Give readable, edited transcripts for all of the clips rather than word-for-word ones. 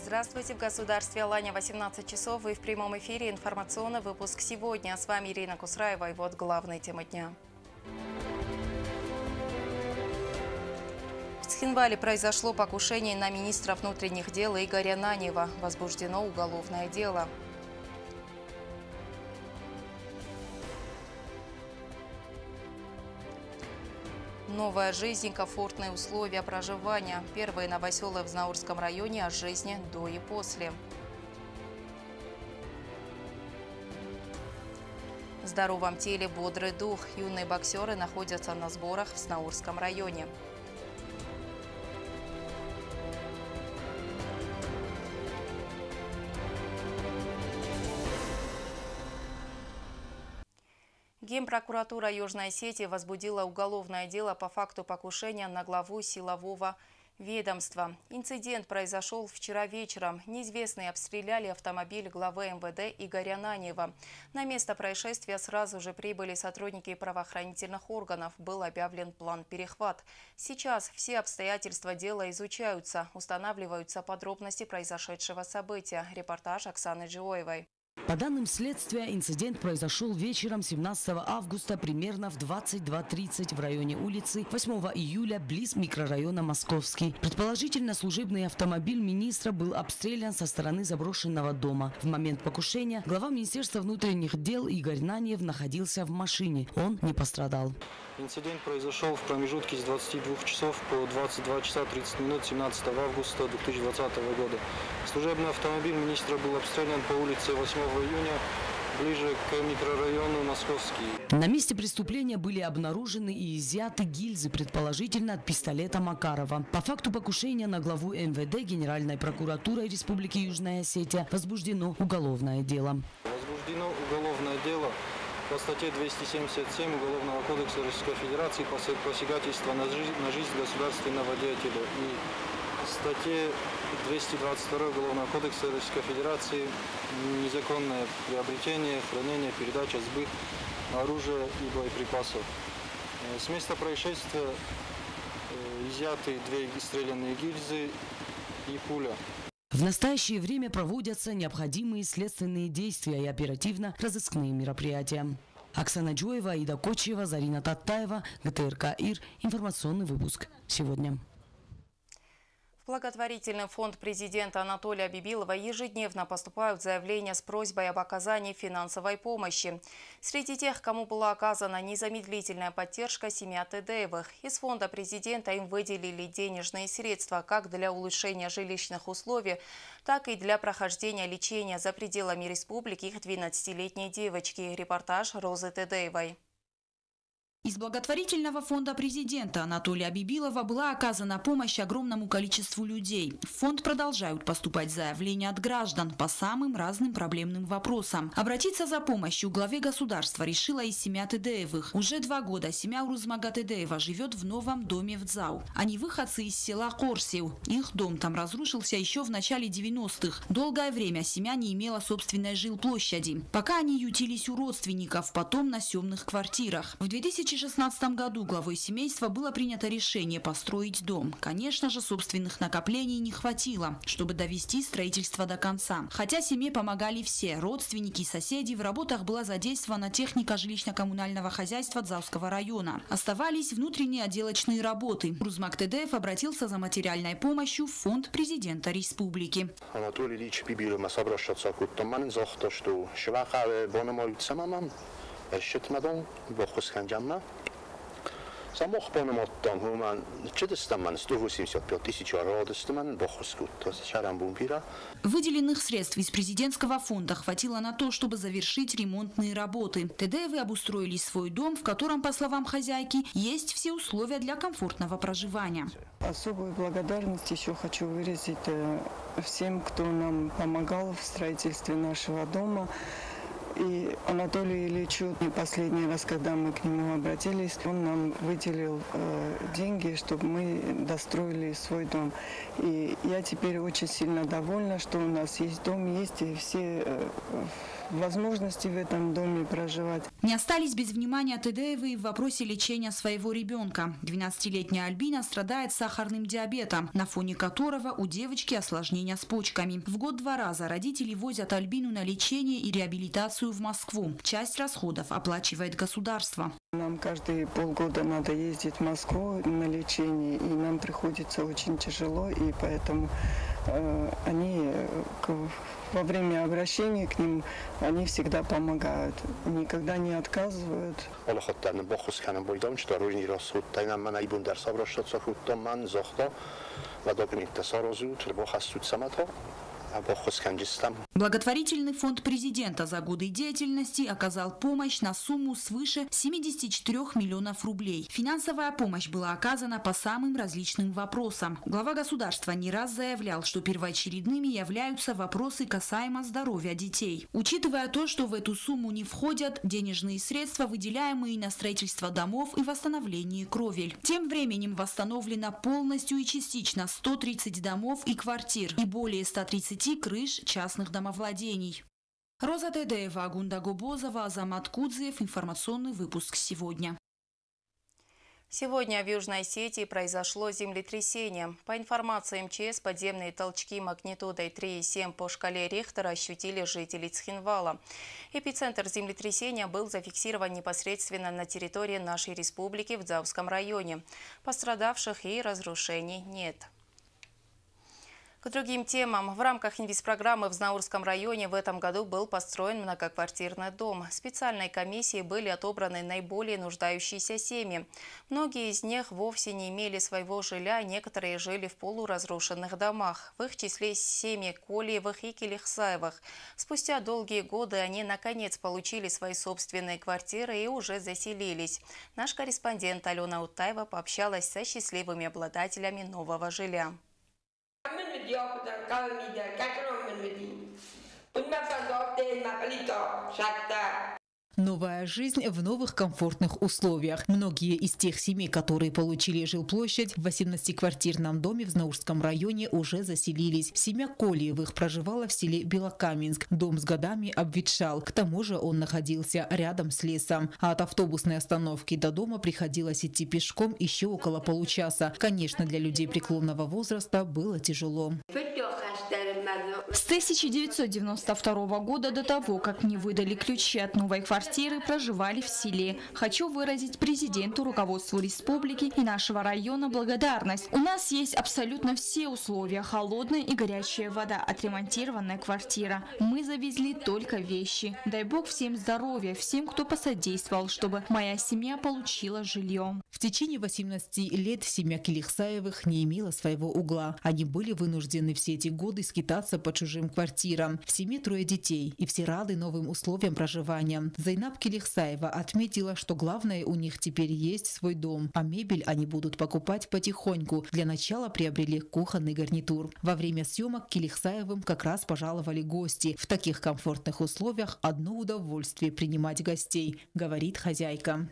Здравствуйте, в государстве Алания 18 часов и в прямом эфире информационный выпуск сегодня. С вами Ирина Кусраева и вот главные темы дня. В Цхинвале произошло покушение на министра внутренних дел Игоря Нанева. Возбуждено уголовное дело. Новая жизнь, комфортные условия проживания. Первые новоселы в Знаурском районе о жизни до и после. В здоровом теле бодрый дух. Юные боксеры находятся на сборах в Знаурском районе. Генпрокуратура Южной Осетии возбудила уголовное дело по факту покушения на главу силового ведомства. Инцидент произошел вчера вечером. Неизвестные обстреляли автомобиль главы МВД Игоря Нанева. На место происшествия сразу же прибыли сотрудники правоохранительных органов. Был объявлен план перехват. Сейчас все обстоятельства дела изучаются. Устанавливаются подробности произошедшего события. Репортаж Оксаны Джиоевой. По данным следствия, инцидент произошел вечером 17 августа примерно в 22:30 в районе улицы 8 июля близ микрорайона Московский. Предположительно, служебный автомобиль министра был обстрелян со стороны заброшенного дома. В момент покушения глава Министерства внутренних дел Игорь Нанев находился в машине. Он не пострадал. Инцидент произошел в промежутке с 22 часов по 22 часа 30 минут 17 августа 2020 года. Служебный автомобиль министра был обстрелян по улице 8 июня, ближе к микрорайону Московский. На месте преступления были обнаружены и изъяты гильзы, предположительно от пистолета Макарова. По факту покушения на главу МВД Генеральной прокуратурой Республики Южная Осетия возбуждено уголовное дело. Возбуждено уголовное дело по статье 277 Уголовного кодекса Российской Федерации посягательство на жизнь государственного деятеля и статье 222 Уголовного кодекса Российской Федерации незаконное приобретение, хранение, передача, сбыт оружия и боеприпасов. С места происшествия изъяты 2 стрелянные гильзы и пуля. В настоящее время проводятся необходимые следственные действия и оперативно-розыскные мероприятия. Оксана Джоева, Аида Кочева, Зарина Таттаева, ГТРК ИР. Информационный выпуск сегодня. В благотворительный фонд президента Анатолия Бибилова ежедневно поступают заявления с просьбой об оказании финансовой помощи. Среди тех, кому была оказана незамедлительная поддержка, семья Тедеевых. Из фонда президента им выделили денежные средства как для улучшения жилищных условий, так и для прохождения лечения за пределами республики их 12-летней девочки. Репортаж Розы Тедеевой. Из благотворительного фонда президента Анатолия Бибилова была оказана помощь огромному количеству людей. В фонд продолжают поступать заявления от граждан по самым разным проблемным вопросам. Обратиться за помощью главе государства решила и семья Тедеевых. Уже 2 года семья Урузмага Тедеева живет в новом доме в Дзау. Они выходцы из села Корсев. Их дом там разрушился еще в начале 90-х. Долгое время семья не имела собственной жилплощади. Пока они ютились у родственников, потом на съемных квартирах. В 2016 году главой семейства было принято решение построить дом. Конечно же, собственных накоплений не хватило, чтобы довести строительство до конца. Хотя семье помогали все – родственники и соседи, в работах была задействована техника жилищно-коммунального хозяйства Дзауского района. Оставались внутренние отделочные работы. Урузмаг Тедеев обратился за материальной помощью в фонд президента республики. Анатолий Ильич Бибилов нас обращаться к тому, что Самох пономоттан хуман 185 тысяч родостман бохускут шарам бумпира. Выделенных средств из президентского фонда хватило на то, чтобы завершить ремонтные работы. Тедеевы обустроили свой дом, в котором, по словам хозяйки, есть все условия для комфортного проживания. Особую благодарность еще хочу выразить всем, кто нам помогал в строительстве нашего дома. И Анатолий Ильичу, последний раз, когда мы к нему обратились, он нам выделил деньги, чтобы мы достроили свой дом. И я теперь очень сильно довольна, что у нас есть дом, есть и все возможности в этом доме проживать. Не остались без внимания Тедеевы и в вопросе лечения своего ребенка. 12-летняя Альбина страдает сахарным диабетом, на фоне которого у девочки осложнения с почками. В год 2 раза родители возят Альбину на лечение и реабилитацию в Москву. Часть расходов оплачивает государство. Нам каждые полгода надо ездить в Москву на лечение, и нам приходится очень тяжело, и поэтому они во время обращения к ним они всегда помогают, никогда не отказывают. Благотворительный фонд президента за годы деятельности оказал помощь на сумму свыше 74 миллионов рублей. Финансовая помощь была оказана по самым различным вопросам. Глава государства не раз заявлял, что первоочередными являются вопросы касаемо здоровья детей. Учитывая то, что в эту сумму не входят денежные средства, выделяемые на строительство домов и восстановление кровель. Тем временем восстановлено полностью и частично 130 домов и квартир и более 130 крыш частных домовладений. Роза Тедеева, Агунда Гобозова, Азамат Кудзиев. Информационный выпуск сегодня. Сегодня в Южной Осетии произошло землетрясение. По информации МЧС, подземные толчки магнитудой 3,7 по шкале Рихтера ощутили жители Цхинвала. Эпицентр землетрясения был зафиксирован непосредственно на территории нашей республики в Дзауском районе. Пострадавших и разрушений нет. К другим темам. В рамках инвестпрограммы в Знаурском районе в этом году был построен многоквартирный дом. Специальной комиссией были отобраны наиболее нуждающиеся семьи. Многие из них вовсе не имели своего жилья, некоторые жили в полуразрушенных домах. В их числе семьи Колиевых и Келихсаевых. Спустя долгие годы они наконец получили свои собственные квартиры и уже заселились. Наш корреспондент Алена Утаева пообщалась со счастливыми обладателями нового жилья. Новая жизнь в новых комфортных условиях. Многие из тех семей, которые получили жилплощадь в 18-квартирном доме в Знаурском районе, уже заселились. Семья Колиевых проживала в селе Белокаменск. Дом с годами обветшал. К тому же он находился рядом с лесом. А от автобусной остановки до дома приходилось идти пешком еще около получаса. Конечно, для людей преклонного возраста было тяжело. С 1992 года, до того, как мне выдали ключи от новой квартиры, проживали в селе. Хочу выразить президенту, руководству республики и нашего района благодарность. У нас есть абсолютно все условия: холодная и горячая вода, отремонтированная квартира. Мы завезли только вещи. Дай Бог всем здоровья, всем, кто посодействовал, чтобы моя семья получила жилье. В течение 18 лет семья Келихсаевых не имела своего угла. Они были вынуждены все эти годы скитаться по чужим квартирам. В семье 3 детей, и все рады новым условиям проживания. Зайнаб Келихсаева отметила, что главное, у них теперь есть свой дом, а мебель они будут покупать потихоньку. Для начала приобрели кухонный гарнитур. Во время съемок Келихсаевым как раз пожаловали гости. В таких комфортных условиях одно удовольствие принимать гостей, говорит хозяйка.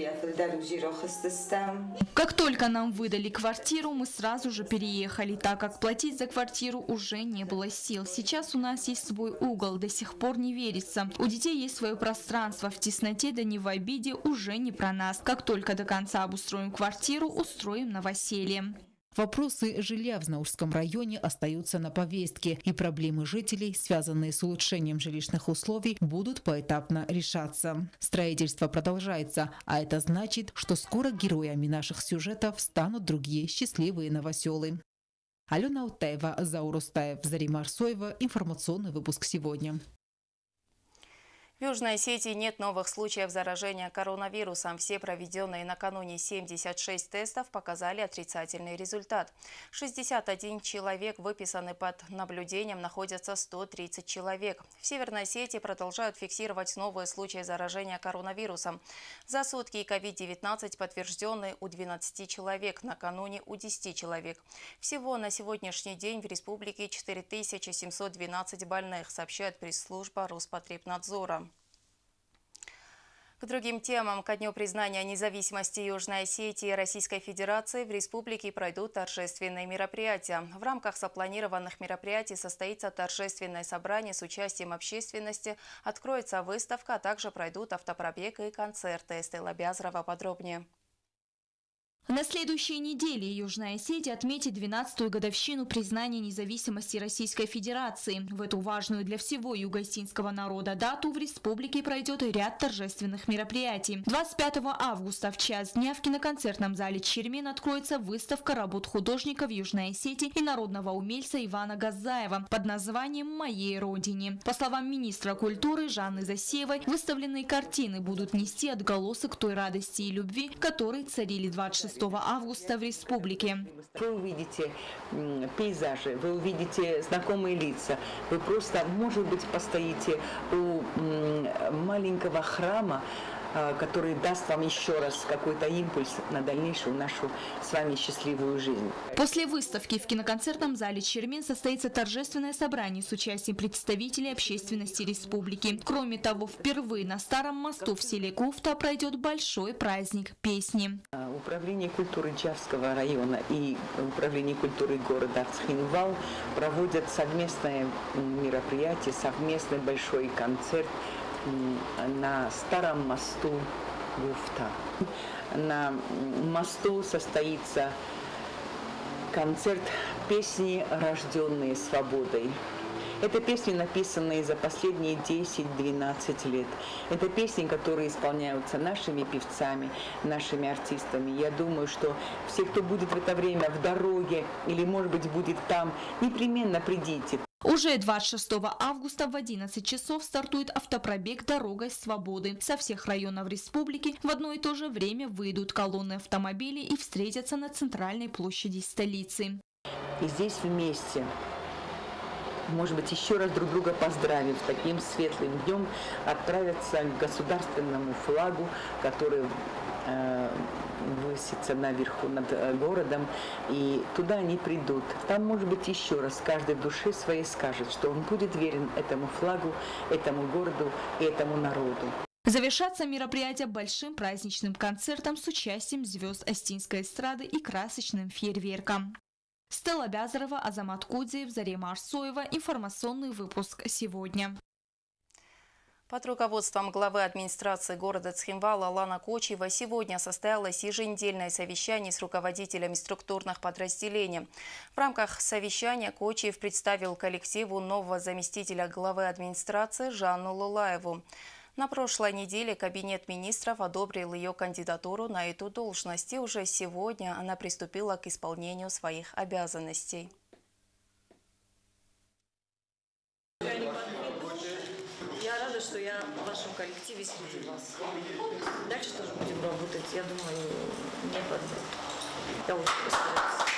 Как только нам выдали квартиру, мы сразу же переехали, так как платить за квартиру уже не было сил. Сейчас у нас есть свой угол, до сих пор не верится. У детей есть свое пространство, в тесноте да не в обиде, уже не про нас. Как только до конца обустроим квартиру, устроим новоселье. Вопросы жилья в Знаурском районе остаются на повестке, и проблемы жителей, связанные с улучшением жилищных условий, будут поэтапно решаться. Строительство продолжается, а это значит, что скоро героями наших сюжетов станут другие счастливые новоселы. Алена Утаева, Заур Устаев, Зарима Арсоева. Информационный выпуск сегодня. В Южной Осетии нет новых случаев заражения коронавирусом. Все проведенные накануне 76 тестов показали отрицательный результат. 61 человек выписаны под наблюдением, находятся 130 человек. В Северной Осетии продолжают фиксировать новые случаи заражения коронавирусом. За сутки COVID-19 подтвержденный у 12 человек, накануне у 10 человек. Всего на сегодняшний день в республике 4712 больных, сообщает пресс-служба Роспотребнадзора. К другим темам. Ко дню признания независимости Южной Осетии и Российской Федерации в республике пройдут торжественные мероприятия. В рамках запланированных мероприятий состоится торжественное собрание с участием общественности, откроется выставка, а также пройдут автопробег и концерты. Стелла Бязрова подробнее. На следующей неделе Южная Осетия отметит 12-ю годовщину признания независимости Российской Федерации. В эту важную для всего юго-осетинского народа дату в республике пройдет ряд торжественных мероприятий. 25 августа в час дня в киноконцертном зале «Чермен» откроется выставка работ художников Южной Осетии и народного умельца Ивана Газаева под названием «Моей родине». По словам министра культуры Жанны Засевой, выставленные картины будут нести отголосок той радости и любви, которые царили 26 августа в республике. Вы увидите пейзажи, вы увидите знакомые лица, вы просто, может быть, постоите у маленького храма, который даст вам еще раз какой-то импульс на дальнейшую нашу с вами счастливую жизнь. После выставки в киноконцертном зале «Чермен» состоится торжественное собрание с участием представителей общественности республики. Кроме того, впервые на Старом мосту в селе Куфта пройдет большой праздник песни. Управление культуры Чавского района и Управление культуры города Цхинвал проводят совместное мероприятие, совместный большой концерт на Старом мосту Куфта. На мосту состоится концерт «Песни, рожденные свободой». Это песни, написанные за последние 10-12 лет. Это песни, которые исполняются нашими певцами, нашими артистами. Я думаю, что все, кто будет в это время в дороге или, может быть, будет там, непременно придите. Уже 26 августа в 11 часов стартует автопробег «Дорогой свободы». Со всех районов республики в одно и то же время выйдут колонны автомобилей и встретятся на центральной площади столицы. И здесь вместе, может быть, еще раз друг друга поздравив таким светлым днем, отправятся к государственному флагу, который высится наверху над городом, и туда они придут. Там, может быть, еще раз каждой душе своей скажет, что он будет верен этому флагу, этому городу и этому народу. Завершатся мероприятия большим праздничным концертом с участием звезд осетинской эстрады и красочным фейерверком. Стелла Бязрова, Азамат Кудзиев, Зарема Арсоева. Информационный выпуск сегодня. Под руководством главы администрации города Цхинвал Алана Кочева сегодня состоялось еженедельное совещание с руководителями структурных подразделений. В рамках совещания Кочеев представил коллективу нового заместителя главы администрации Жанну Лулаеву. На прошлой неделе Кабинет министров одобрил ее кандидатуру на эту должность, и уже сегодня она приступила к исполнению своих обязанностей. Я рада, что я в вашем коллективе среди вас. Дальше тоже будем работать, я думаю, не подвет. Я очень постараюсь.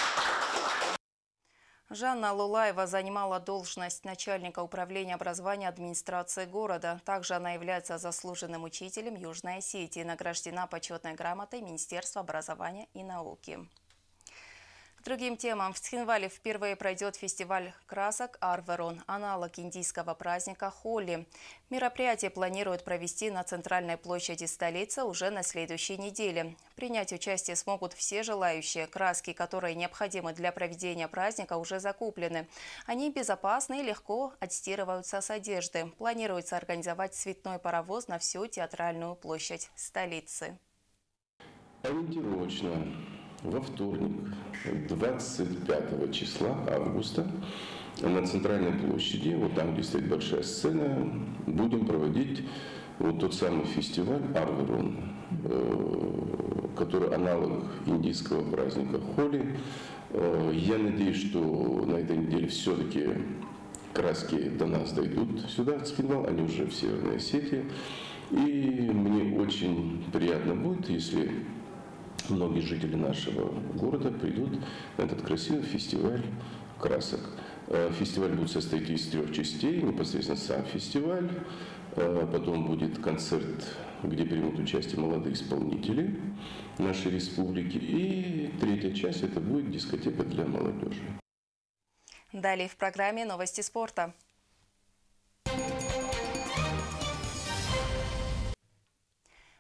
Жанна Лулаева занимала должность начальника управления образования администрации города. Также она является заслуженным учителем Южной Осетии, награждена почетной грамотой Министерства образования и науки. К другим темам. В Цхинвале впервые пройдет фестиваль красок Арверон, аналог индийского праздника Холли. Мероприятие планируют провести на центральной площади столицы уже на следующей неделе. Принять участие смогут все желающие. Краски, которые необходимы для проведения праздника, уже закуплены. Они безопасны и легко отстирываются с одежды. Планируется организовать цветной паровоз на всю театральную площадь столицы. Ориентировочно во вторник, 25 числа августа, на центральной площади, вот там, где стоит большая сцена, будем проводить вот тот самый фестиваль Арверон, который аналог индийского праздника Холи. Я надеюсь, что на этой неделе все-таки краски до нас дойдут сюда, в Цхинвал, они уже в Северной Осетии. И мне очень приятно будет, если многие жители нашего города придут на этот красивый фестиваль красок. Фестиваль будет состоять из 3 частей, непосредственно сам фестиваль, потом будет концерт, где примут участие молодые исполнители нашей республики, и 3-я часть – это будет дискотека для молодежи. Далее в программе новости спорта.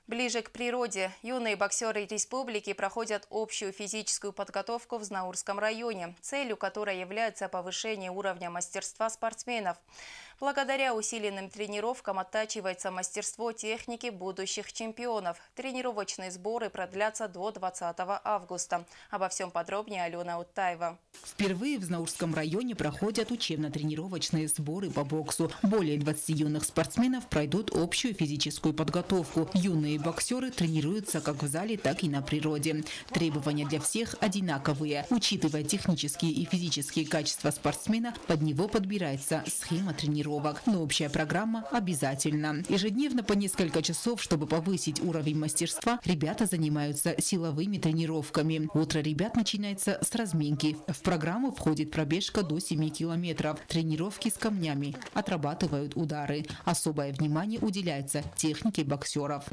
Ближе к природе. Юные боксеры республики проходят общую физическую подготовку в Знаурском районе, целью которой является повышение уровня мастерства спортсменов. Благодаря усиленным тренировкам оттачивается мастерство техники будущих чемпионов. Тренировочные сборы продлятся до 20 августа. Обо всем подробнее Алена Уттаева. Впервые в Знаурском районе проходят учебно-тренировочные сборы по боксу. Более 20 юных спортсменов пройдут общую физическую подготовку. Юные боксеры тренируются как в зале, так и на природе. Требования для всех одинаковые. Учитывая технические и физические качества спортсмена, под него подбирается схема тренировок. Но общая программа обязательна. Ежедневно по несколько часов, чтобы повысить уровень мастерства, ребята занимаются силовыми тренировками. Утро ребят начинается с разминки. В программу входит пробежка до 7 километров, тренировки с камнями, отрабатывают удары. Особое внимание уделяется технике боксеров.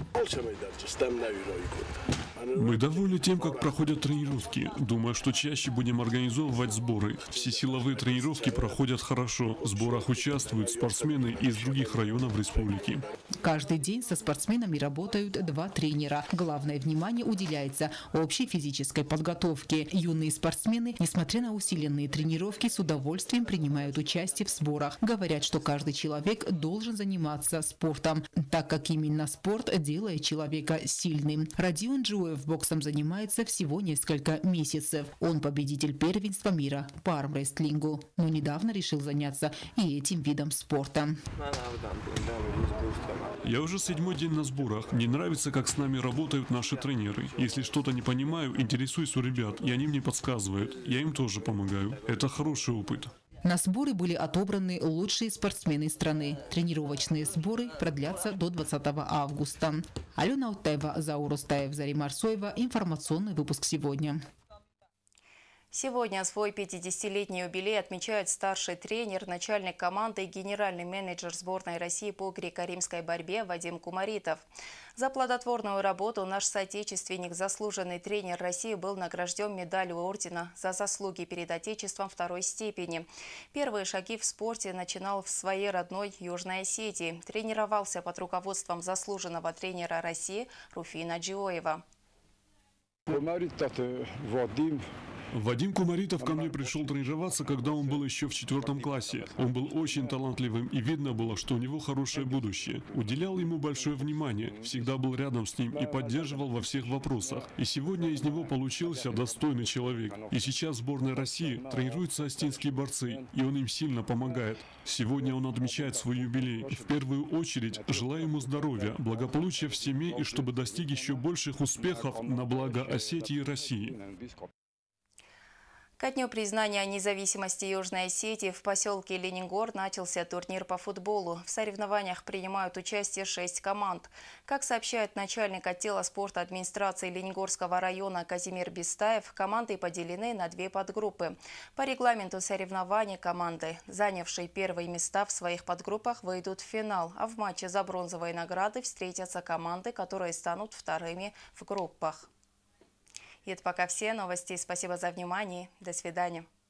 Мы довольны тем, как проходят тренировки. Думаю, что чаще будем организовывать сборы. Все силовые тренировки проходят хорошо. В сборах участвуют спортсмены из других районов республики. Каждый день со спортсменами работают 2 тренера. Главное внимание уделяется общей физической подготовке. Юные спортсмены, несмотря на усиленные тренировки, с удовольствием принимают участие в сборах. Говорят, что каждый человек должен заниматься спортом, так как именно спорт делает человека сильным. Родион Джуев боксом занимается всего несколько месяцев. Он победитель первенства мира по армрестлингу, но недавно решил заняться и этим видом спорта. Я уже 7-й день на сборах. Мне нравится, как с нами работают наши тренеры. Если что-то не понимаю, интересуюсь у ребят, и они мне подсказывают. Я им тоже помогаю. Это хороший опыт. На сборы были отобраны лучшие спортсмены страны. Тренировочные сборы продлятся до 20 августа. Алена Уттаева, Заур Устаев, Зарима Арсоева. Информационный выпуск сегодня. Сегодня свой 50-летний юбилей отмечает старший тренер, начальник команды и генеральный менеджер сборной России по греко-римской борьбе Вадим Кумаритов. За плодотворную работу наш соотечественник, заслуженный тренер России, был награжден медалью ордена за заслуги перед Отечеством 2-й степени. Первые шаги в спорте начинал в своей родной Южной Осетии. Тренировался под руководством заслуженного тренера России Руфина Джиоева. Вадим Кумаритов ко мне пришел тренироваться, когда он был еще в 4 классе. Он был очень талантливым, и видно было, что у него хорошее будущее. Уделял ему большое внимание, всегда был рядом с ним и поддерживал во всех вопросах. И сегодня из него получился достойный человек. И сейчас в сборной России тренируются остинские борцы, и он им сильно помогает. Сегодня он отмечает свой юбилей. И в первую очередь желаю ему здоровья, благополучия в семье и чтобы достиг еще больших успехов на благо Осетии и России. Ко дню признания независимости Южной Осетии в поселке Ленингор начался турнир по футболу. В соревнованиях принимают участие 6 команд. Как сообщает начальник отдела спорта администрации Ленингорского района Казимир Бестаев, команды поделены на 2 подгруппы. По регламенту соревнований команды, занявшие первые места в своих подгруппах, выйдут в финал, а в матче за бронзовые награды встретятся команды, которые станут вторыми в группах. И это пока все новости. Спасибо за внимание. До свидания.